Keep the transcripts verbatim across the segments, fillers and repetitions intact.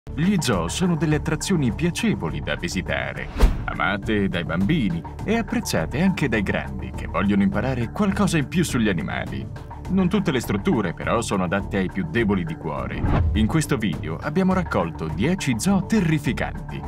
Gli zoo sono delle attrazioni piacevoli da visitare, amate dai bambini e apprezzate anche dai grandi che vogliono imparare qualcosa in più sugli animali. Non tutte le strutture però sono adatte ai più deboli di cuore. In questo video abbiamo raccolto dieci zoo terrificanti.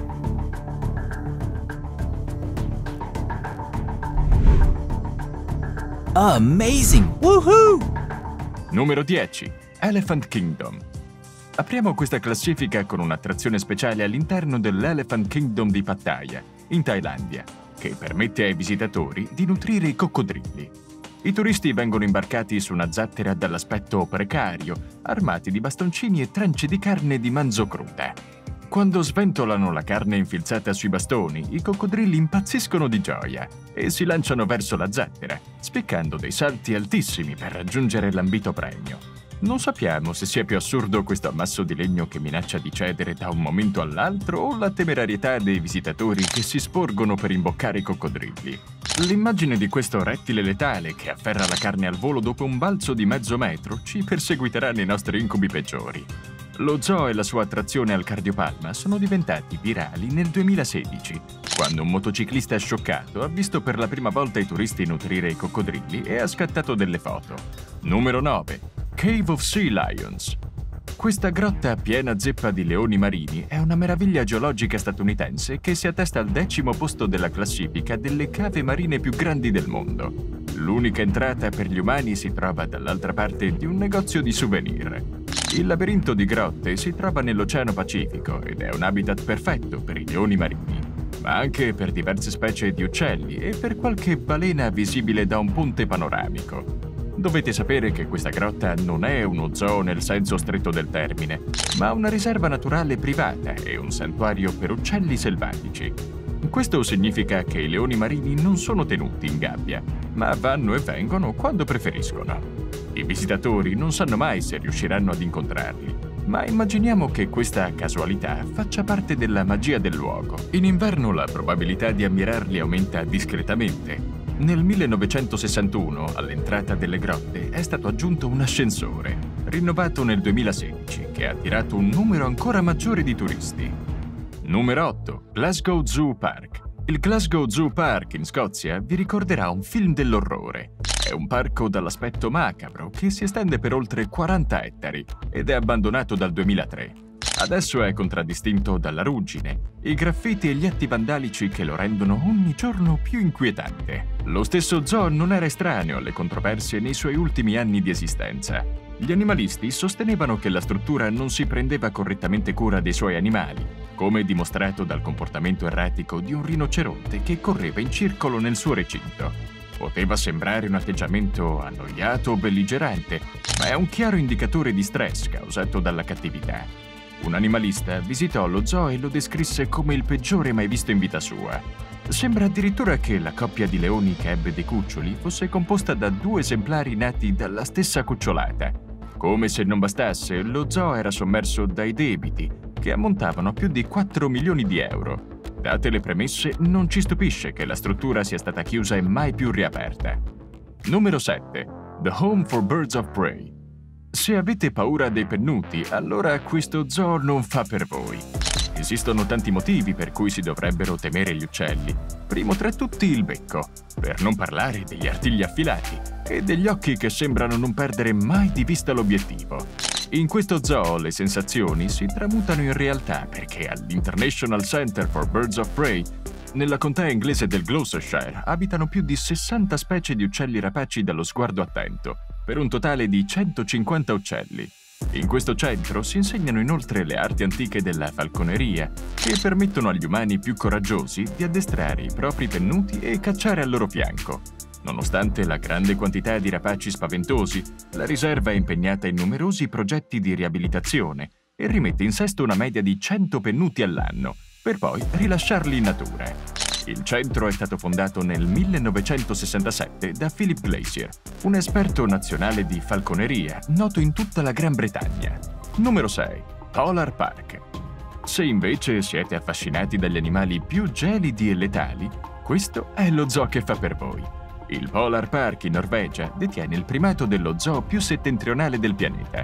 Amazing! Woohoo! Numero dieci. Elephant Kingdom. Apriamo questa classifica con un'attrazione speciale all'interno dell'Elephant Kingdom di Pattaya, in Thailandia, che permette ai visitatori di nutrire i coccodrilli. I turisti vengono imbarcati su una zattera dall'aspetto precario, armati di bastoncini e tranci di carne di manzo cruda. Quando sventolano la carne infilzata sui bastoni, i coccodrilli impazziscono di gioia e si lanciano verso la zattera, spiccando dei salti altissimi per raggiungere l'ambito premio. Non sappiamo se sia più assurdo questo ammasso di legno che minaccia di cedere da un momento all'altro o la temerarietà dei visitatori che si sporgono per imboccare i coccodrilli. L'immagine di questo rettile letale che afferra la carne al volo dopo un balzo di mezzo metro ci perseguiterà nei nostri incubi peggiori. Lo zoo e la sua attrazione al cardiopalma sono diventati virali nel duemilasedici, quando un motociclista scioccato ha visto per la prima volta i turisti nutrire i coccodrilli e ha scattato delle foto. Numero nove. Cave of Sea Lions. Questa grotta piena zeppa di leoni marini è una meraviglia geologica statunitense che si attesta al decimo posto della classifica delle cave marine più grandi del mondo. L'unica entrata per gli umani si trova dall'altra parte di un negozio di souvenir. Il labirinto di grotte si trova nell'Oceano Pacifico ed è un habitat perfetto per i leoni marini, ma anche per diverse specie di uccelli e per qualche balena visibile da un ponte panoramico. Dovete sapere che questa grotta non è uno zoo nel senso stretto del termine, ma una riserva naturale privata e un santuario per uccelli selvatici. Questo significa che i leoni marini non sono tenuti in gabbia, ma vanno e vengono quando preferiscono. I visitatori non sanno mai se riusciranno ad incontrarli, ma immaginiamo che questa casualità faccia parte della magia del luogo. In inverno la probabilità di ammirarli aumenta discretamente. Nel millenovecentosessantuno, all'entrata delle grotte, è stato aggiunto un ascensore, rinnovato nel duemilasedici, che ha attirato un numero ancora maggiore di turisti. Numero otto. Glasgow Zoo Park. Il Glasgow Zoo Park in Scozia vi ricorderà un film dell'orrore. È un parco dall'aspetto macabro che si estende per oltre quaranta ettari ed è abbandonato dal duemilatré. Adesso è contraddistinto dalla ruggine, i graffiti e gli atti vandalici che lo rendono ogni giorno più inquietante. Lo stesso zoo non era estraneo alle controversie nei suoi ultimi anni di esistenza. Gli animalisti sostenevano che la struttura non si prendeva correttamente cura dei suoi animali, come dimostrato dal comportamento erratico di un rinoceronte che correva in circolo nel suo recinto. Poteva sembrare un atteggiamento annoiato o belligerante, ma è un chiaro indicatore di stress causato dalla cattività. Un animalista visitò lo zoo e lo descrisse come il peggiore mai visto in vita sua. Sembra addirittura che la coppia di leoni che ebbe dei cuccioli fosse composta da due esemplari nati dalla stessa cucciolata. Come se non bastasse, lo zoo era sommerso dai debiti, che ammontavano a più di quattro milioni di euro. Date le premesse, non ci stupisce che la struttura sia stata chiusa e mai più riaperta. Numero sette. The Home for Birds of Prey. Se avete paura dei pennuti, allora questo zoo non fa per voi. Esistono tanti motivi per cui si dovrebbero temere gli uccelli. Primo tra tutti il becco, per non parlare degli artigli affilati e degli occhi che sembrano non perdere mai di vista l'obiettivo. In questo zoo le sensazioni si tramutano in realtà perché all'International Center for Birds of Prey, nella contea inglese del Gloucestershire, abitano più di sessanta specie di uccelli rapaci dallo sguardo attento, per un totale di centocinquanta uccelli. In questo centro si insegnano inoltre le arti antiche della falconeria, che permettono agli umani più coraggiosi di addestrare i propri pennuti e cacciare al loro fianco. Nonostante la grande quantità di rapaci spaventosi, la riserva è impegnata in numerosi progetti di riabilitazione e rimette in sesto una media di cento pennuti all'anno, per poi rilasciarli in natura. Il centro è stato fondato nel millenovecentosessantasette da Philip Glacier, un esperto nazionale di falconeria noto in tutta la Gran Bretagna. Numero sei. Polar Park. Se invece siete affascinati dagli animali più gelidi e letali, questo è lo zoo che fa per voi. Il Polar Park in Norvegia detiene il primato dello zoo più settentrionale del pianeta.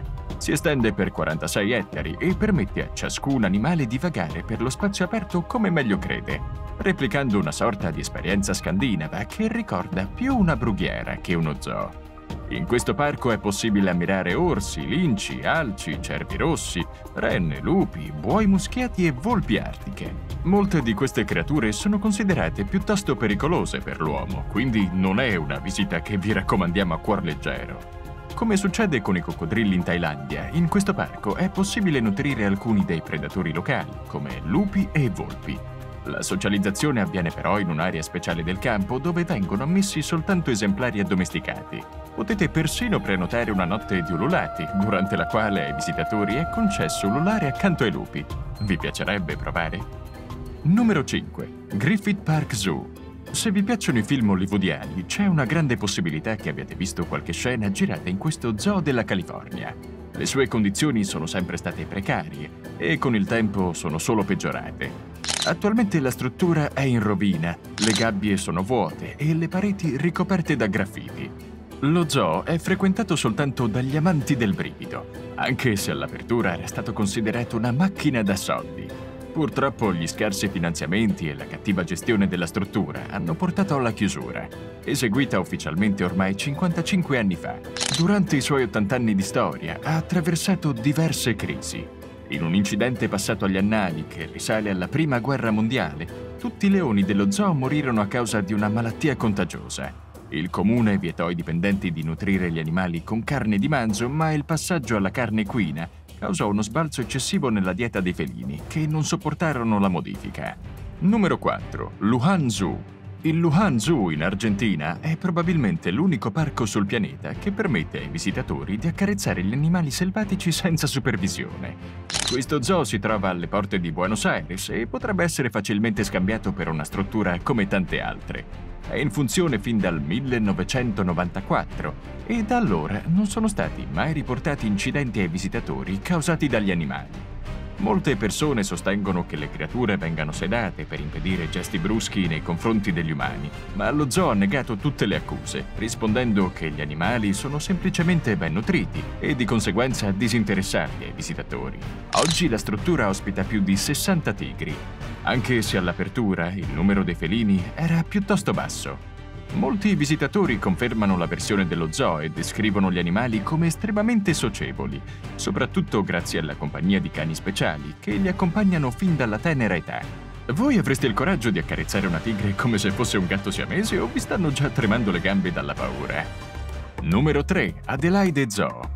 Si estende per quarantasei ettari e permette a ciascun animale di vagare per lo spazio aperto come meglio crede, replicando una sorta di esperienza scandinava che ricorda più una brughiera che uno zoo. In questo parco è possibile ammirare orsi, linci, alci, cervi rossi, renne, lupi, buoi muschiati e volpi artiche. Molte di queste creature sono considerate piuttosto pericolose per l'uomo, quindi non è una visita che vi raccomandiamo a cuor leggero. Come succede con i coccodrilli in Thailandia, in questo parco è possibile nutrire alcuni dei predatori locali, come lupi e volpi. La socializzazione avviene però in un'area speciale del campo dove vengono ammessi soltanto esemplari addomesticati. Potete persino prenotare una notte di ululati, durante la quale ai visitatori è concesso ululare accanto ai lupi. Vi piacerebbe provare? Numero cinque. Griffith Park Zoo. Se vi piacciono i film hollywoodiani, c'è una grande possibilità che abbiate visto qualche scena girata in questo zoo della California. Le sue condizioni sono sempre state precarie e con il tempo sono solo peggiorate. Attualmente la struttura è in rovina, le gabbie sono vuote e le pareti ricoperte da graffiti. Lo zoo è frequentato soltanto dagli amanti del brivido, anche se all'apertura era stato considerato una macchina da soldi. Purtroppo gli scarsi finanziamenti e la cattiva gestione della struttura hanno portato alla chiusura, eseguita ufficialmente ormai cinquantacinque anni fa. Durante i suoi ottanta anni di storia ha attraversato diverse crisi. In un incidente passato agli annali che risale alla Prima Guerra Mondiale, tutti i leoni dello zoo morirono a causa di una malattia contagiosa. Il comune vietò ai dipendenti di nutrire gli animali con carne di manzo, ma il passaggio alla carne equina causò uno sbalzo eccessivo nella dieta dei felini, che non sopportarono la modifica. Numero quattro. Luhan Zoo. Il Luhan Zoo in Argentina è probabilmente l'unico parco sul pianeta che permette ai visitatori di accarezzare gli animali selvatici senza supervisione. Questo zoo si trova alle porte di Buenos Aires e potrebbe essere facilmente scambiato per una struttura come tante altre. È in funzione fin dal millenovecentonovantaquattro e da allora non sono stati mai riportati incidenti ai visitatori causati dagli animali. Molte persone sostengono che le creature vengano sedate per impedire gesti bruschi nei confronti degli umani, ma lo zoo ha negato tutte le accuse, rispondendo che gli animali sono semplicemente ben nutriti e di conseguenza disinteressati ai visitatori. Oggi la struttura ospita più di sessanta tigri, anche se all'apertura il numero dei felini era piuttosto basso. Molti visitatori confermano la versione dello zoo e descrivono gli animali come estremamente socievoli, soprattutto grazie alla compagnia di cani speciali che li accompagnano fin dalla tenera età. Voi avreste il coraggio di accarezzare una tigre come se fosse un gatto siamese o vi stanno già tremando le gambe dalla paura? Numero tre. Adelaide Zoo.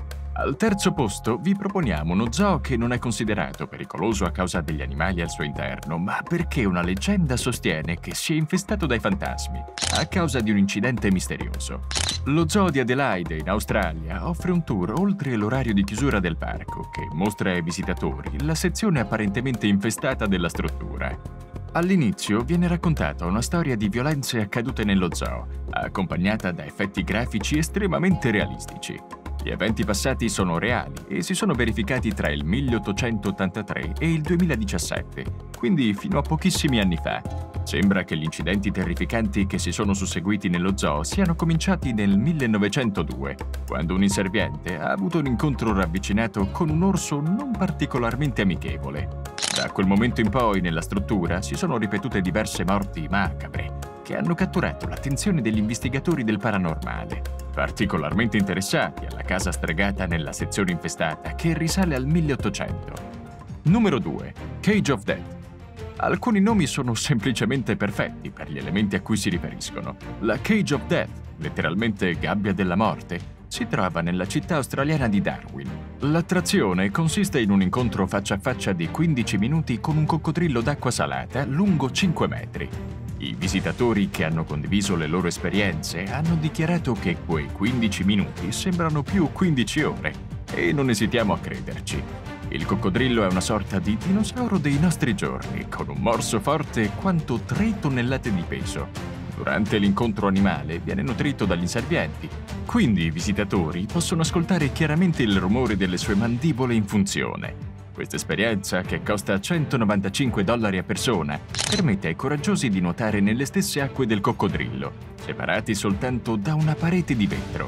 Al terzo posto vi proponiamo uno zoo che non è considerato pericoloso a causa degli animali al suo interno, ma perché una leggenda sostiene che sia infestato dai fantasmi a causa di un incidente misterioso. Lo zoo di Adelaide, in Australia, offre un tour oltre l'orario di chiusura del parco che mostra ai visitatori la sezione apparentemente infestata della struttura. All'inizio viene raccontata una storia di violenze accadute nello zoo, accompagnata da effetti grafici estremamente realistici. Gli eventi passati sono reali e si sono verificati tra il milleottocentottantatré e il duemiladiciassette, quindi fino a pochissimi anni fa. Sembra che gli incidenti terrificanti che si sono susseguiti nello zoo siano cominciati nel millenovecentodue, quando un inserviente ha avuto un incontro ravvicinato con un orso non particolarmente amichevole. Da quel momento in poi nella struttura si sono ripetute diverse morti macabre, che hanno catturato l'attenzione degli investigatori del paranormale, particolarmente interessati alla casa stregata nella sezione infestata che risale al milleottocento. Numero due. Cage of Death. Alcuni nomi sono semplicemente perfetti per gli elementi a cui si riferiscono. La Cage of Death, letteralmente gabbia della morte, si trova nella città australiana di Darwin. L'attrazione consiste in un incontro faccia a faccia di quindici minuti con un coccodrillo d'acqua salata lungo cinque metri. I visitatori che hanno condiviso le loro esperienze hanno dichiarato che quei quindici minuti sembrano più quindici ore e non esitiamo a crederci. Il coccodrillo è una sorta di dinosauro dei nostri giorni, con un morso forte quanto tre tonnellate di peso. Durante l'incontro animale viene nutrito dagli inservienti, quindi i visitatori possono ascoltare chiaramente il rumore delle sue mandibole in funzione. Questa esperienza, che costa centonovantacinque dollari a persona, permette ai coraggiosi di nuotare nelle stesse acque del coccodrillo, separati soltanto da una parete di vetro.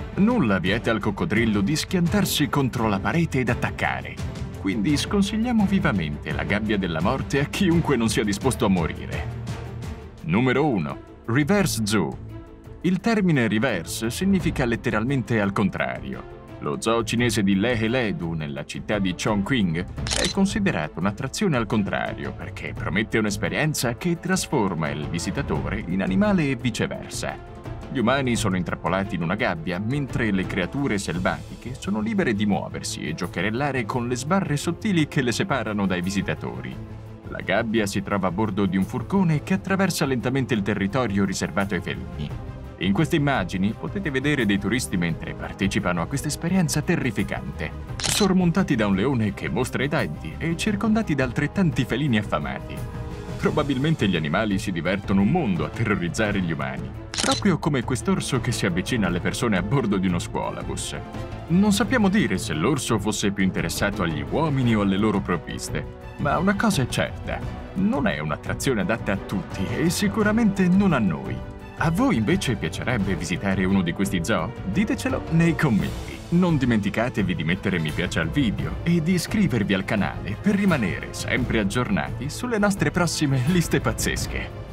Nulla vieta al coccodrillo di schiantarsi contro la parete ed attaccare. Quindi sconsigliamo vivamente la gabbia della morte a chiunque non sia disposto a morire. Numero uno. Reverse Zoo. Il termine reverse significa letteralmente al contrario. Lo zoo cinese di Lehe-Ledu, nella città di Chongqing, è considerato un'attrazione al contrario perché promette un'esperienza che trasforma il visitatore in animale e viceversa. Gli umani sono intrappolati in una gabbia, mentre le creature selvatiche sono libere di muoversi e giocherellare con le sbarre sottili che le separano dai visitatori. La gabbia si trova a bordo di un furgone che attraversa lentamente il territorio riservato ai felini. In queste immagini potete vedere dei turisti mentre partecipano a questa esperienza terrificante, sormontati da un leone che mostra i denti e circondati da altrettanti felini affamati. Probabilmente gli animali si divertono un mondo a terrorizzare gli umani, proprio come quest'orso che si avvicina alle persone a bordo di uno scuolabus. Non sappiamo dire se l'orso fosse più interessato agli uomini o alle loro provviste, ma una cosa è certa, non è un'attrazione adatta a tutti e sicuramente non a noi. A voi invece piacerebbe visitare uno di questi zoo? Ditecelo nei commenti. Non dimenticatevi di mettere mi piace al video e di iscrivervi al canale per rimanere sempre aggiornati sulle nostre prossime liste pazzesche.